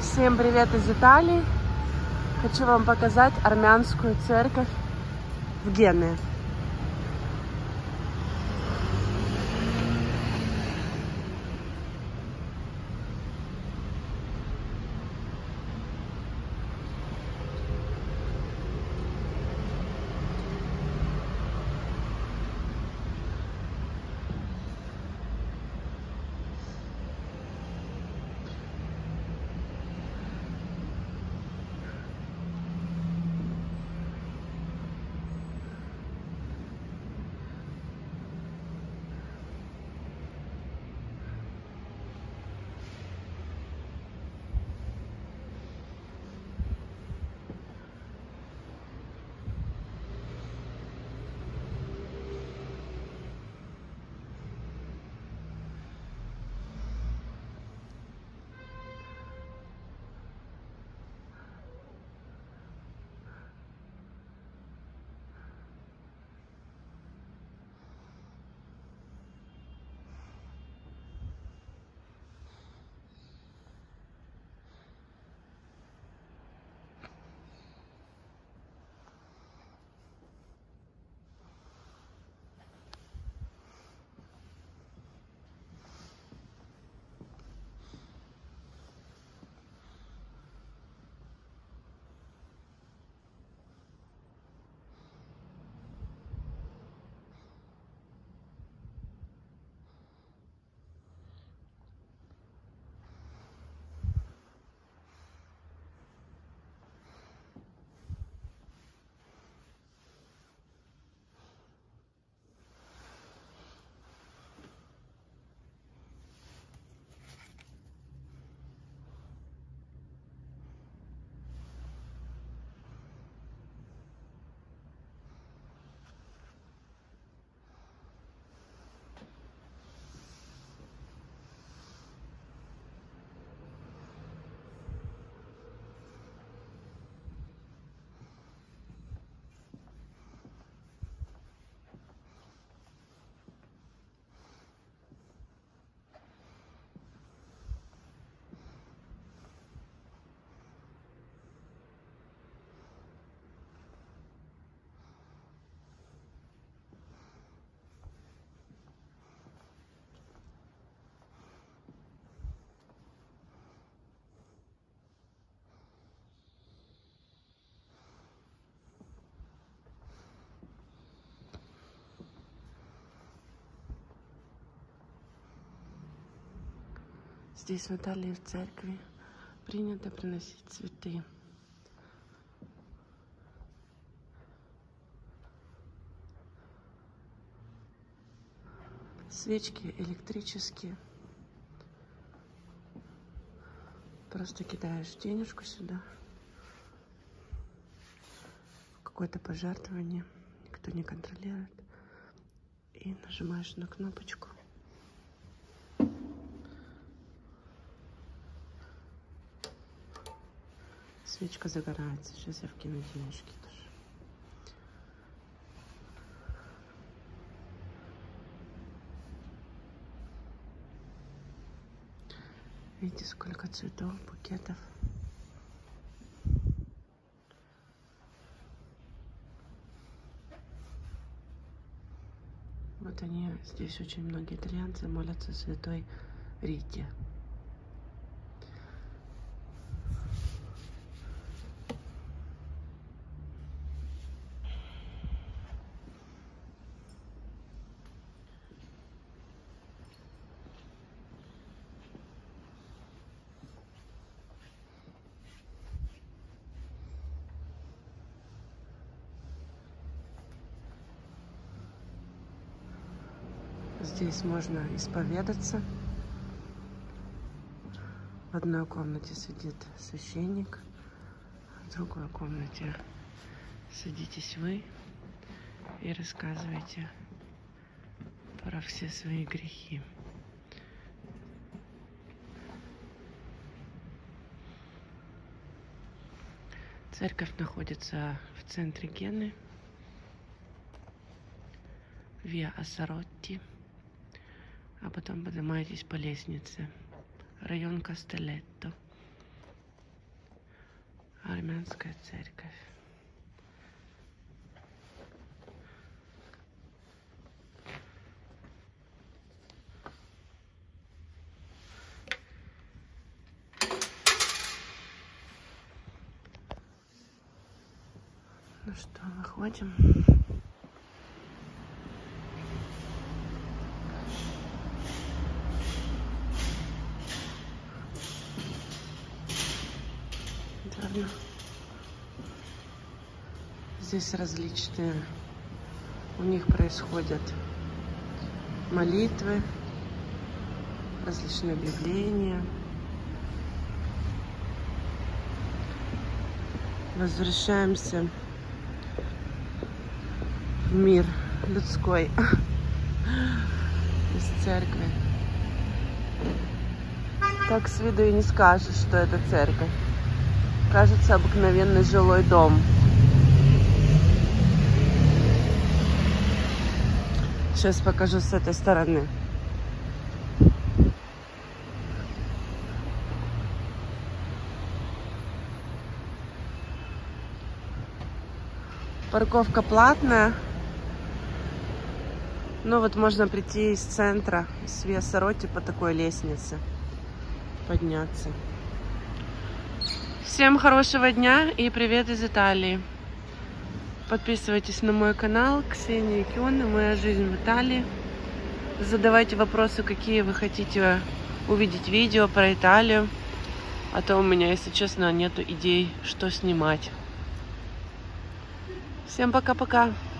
Всем привет из Италии! Хочу вам показать армянскую церковь в Генуе. Здесь, в Италии, в церкви, принято приносить цветы. Свечки электрические. Просто кидаешь денежку сюда. Какое-то пожертвование. Никто не контролирует. И нажимаешь на кнопочку. Свечка загорается. Сейчас я вкину денежки тоже. Видите, сколько цветов, букетов. Вот они, здесь очень многие итальянцы молятся Святой Рите. Здесь можно исповедаться. В одной комнате сидит священник, в другой комнате садитесь вы и рассказывайте про все свои грехи. Церковь находится в центре Гены, Виа Ассаротти, а потом поднимаетесь по лестнице, район Кастелетто. Армянская церковь. Ну что, выходим. Здесь различные у них происходят молитвы, различные объявления. Возвращаемся в мир людской из церкви. Так с виду и не скажешь, что это церковь. Кажется, обыкновенный жилой дом. Сейчас покажу с этой стороны. Парковка платная. Ну вот можно прийти из центра, из Виа-Сороти по такой лестнице подняться. Всем хорошего дня и привет из Италии. Подписывайтесь на мой канал Ксения Киона, моя жизнь в Италии. Задавайте вопросы, какие вы хотите увидеть видео про Италию. А то у меня, если честно, нету идей, что снимать. Всем пока-пока.